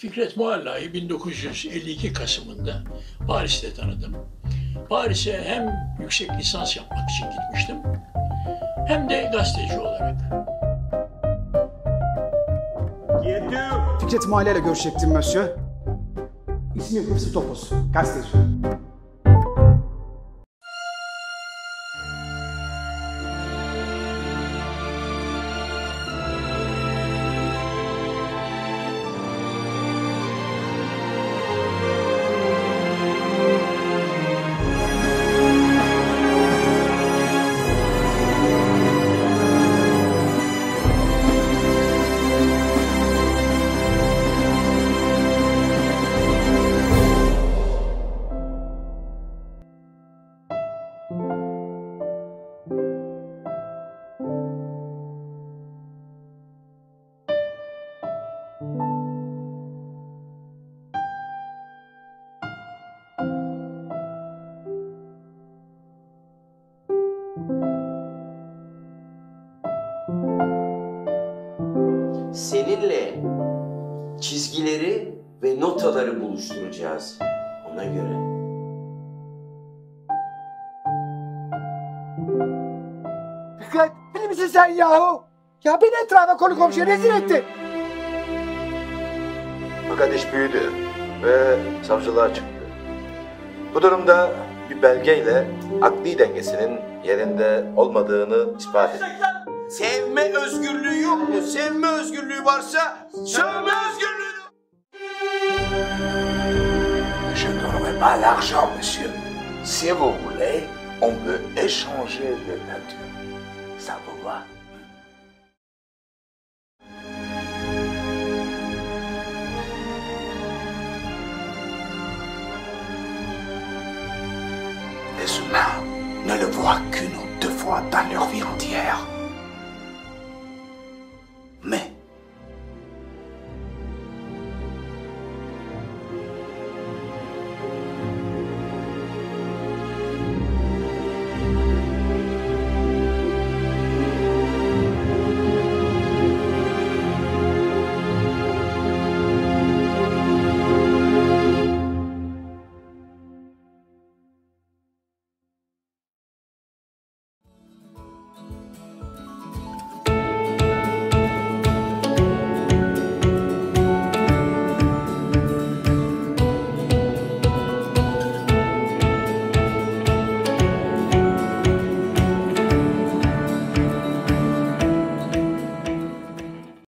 Fikret Muhalla'yı 1952 Kasım'ında Paris'te tanıdım. Paris'e hem yüksek lisans yapmak için gitmiştim, hem de gazeteci olarak. Fikret Muhalla ile görüşecektim monsieur. İsmim Hıfzı Topuz, gazeteci. Seninle çizgileri ve notaları buluşturacağız ona göre. Fikret, deli misin sen yahu? Ya beni etrafa konu komşuya rezil ettin. Fakat iş büyüdü ve savcılığa çıktı. Bu durumda bir belgeyle akli dengesinin yerinde olmadığını ispat etti. Sevme özgürlüğü yok mu? Sevme özgürlüğü varsa sövme özgürlüğü. Je ne donnerai pas l'argent, monsieur. Si vous voulez, on peut échanger les peintures. Ça vous va? Les humains ne le voient qu'une ou deux fois dans leur vie entière.